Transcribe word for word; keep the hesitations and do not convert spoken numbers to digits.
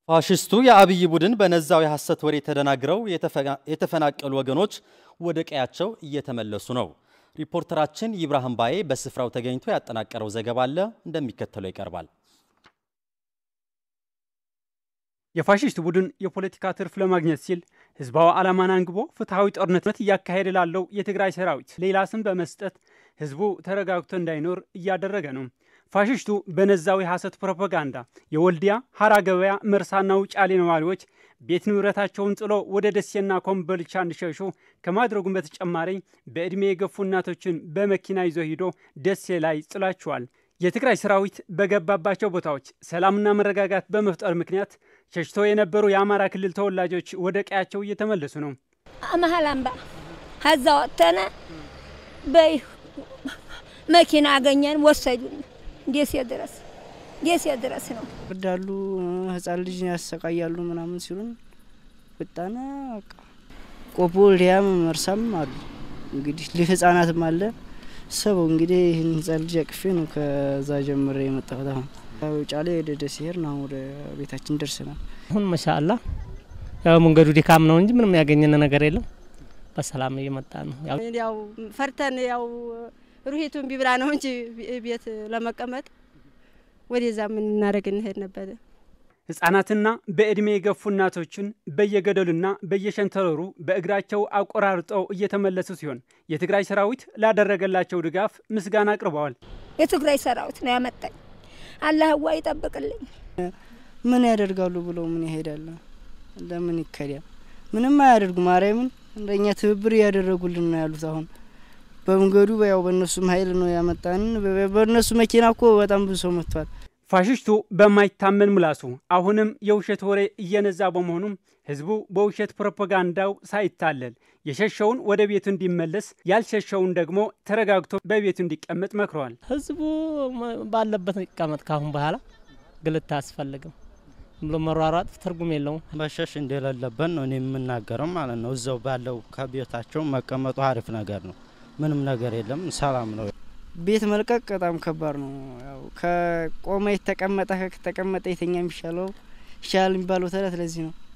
ፋሽስቱ የአብይ ቡድን በነዛው የሐሰት ወሬ ተደናግረው የተፈናቀሉ ወገኖች ወደ ቀያቸው እየተመለሱ ነው። ሪፖርተራችን ኢብራሂም ባዬ በስፍራው ተገኝቶ ያጠናቀረው ዘገባ አለ እንደሚከተለው ይቀርባል። የፋሽስት ቡድን የፖለቲካ ትርፍ ለማግኘት ሲል ህዝባው ዓላማን አንግቦ ፍትሃዊ ጦርነት እያካሄደ ላለው የትግራይ ሰራዊት ሌላ ስም በመስጠት ህዝቡ ተረጋግቶ እንዳይኖር እያደረገ ነው። ፋሽስቱ በነዛው የሐሰት ፕሮፓጋንዳ የወልዲያ ሐራገበያ መርሳና ውጫሌ ነዋሪዎች ቤት ንብረታቸውን ጥሎ ወደ ደሴና ኮምቦልቻ እንዲሸሹ ከማድረጉም በተጨማሪ በእድሜ የገፉ እናቶችን በመኪና ይዞ ሄዶ ደሴ ላይ ጥሏቸዋል። የትግራይ ሰራዊት በገባባቸው ቦታዎች ሰላምና መረጋጋት በመፍጠር ምክንያት ሸሽተው የነበሩ የአማራ ክልል ተወላጆች ወደ ቀያቸው እየተመለሱ ነው። አማሃላምባ ሀዛወተነ በይ መኪና አገኘን ወሰዱን ደሴ ድረስ ደሴ ድረስ ነው ወዳሉ ህፃን ልጅ ያሰቃያሉ ምናምን ሲሉን በጣና ቆቦልዲያም መርሳም አሉ። እንግዲህ ለህፃናትም አለ ሰው እንግዲህ ይህን ህፃን ልጅ አቅፌ ነው ከዛ ጀምሬ የመጣሁት። አሁን ውጫሌ ወደ ደሴ ሄድን፣ አሁን ወደ ቤታችን ደርሰናል። አሁን ማሻአላህ ያው መንገዱ ድካም ነው እንጂ ምንም ያገኘነ ነገር የለም። በሰላም እየመጣ ነው። ያው ያው ፈርተን ያው ሩሂቱን ቢብራ ነው እንጂ ቤት ለመቀመጥ ወደዛ ምን እናረግ እንሄድ ነበር። ህፃናትና በእድሜ የገፉ እናቶችን በየገደሉና በየሸንተረሩ በእግራቸው አቆራርጠው እየተመለሱ ሲሆን የትግራይ ሰራዊት ላደረገላቸው ድጋፍ ምስጋና አቅርበዋል። የትግራይ ሰራዊት ነው ያመጣኝ፣ አላህ ዋ ይጠብቅልኝ። ምን ያደርጋሉ ብለው ምን ይሄዳሉ? ለምን ይከዲያ? ምንም አያደርጉ። ማርያምን እንደኛ ትብብር ያደረጉልን ነው ያሉት። አሁን በመንገዱ ያው በእነሱም ኃይል ነው ያመጣን። በእነሱ መኪና እኮ በጣም ብዙ ሰው መጥቷል። ፋሽስቱ በማይታመን ምላሱ አሁንም የውሸት ወሬ እየነዛ በመሆኑ ህዝቡ በውሸት ፕሮፓጋንዳው ሳይታለል የሸሸውን ወደ ቤቱ እንዲመለስ ያልሸሸውን ደግሞ ተረጋግቶ በቤቱ እንዲቀመጥ መክረዋል። ህዝቡ ባለበት ይቀመጥ። ካሁን በኋላ ግልት አያስፈልግም ብሎ መሯሯጥ ትርጉም የለውም። መሸሽ እንደሌለበት ነው እኔ የምናገረው ማለት ነው። እዛው ባለው ከቤታቸው መቀመጡ አሪፍ ነገር ነው። ምንም ነገር የለም፣ ሰላም ነው። ቤት መልቀቅ በጣም ከባድ ነው። ያው ከቆመ የተቀመጠ ከተቀመጠ የተኛ የሚሻለው ይሻል የሚባለው ተረት ለዚህ ነው።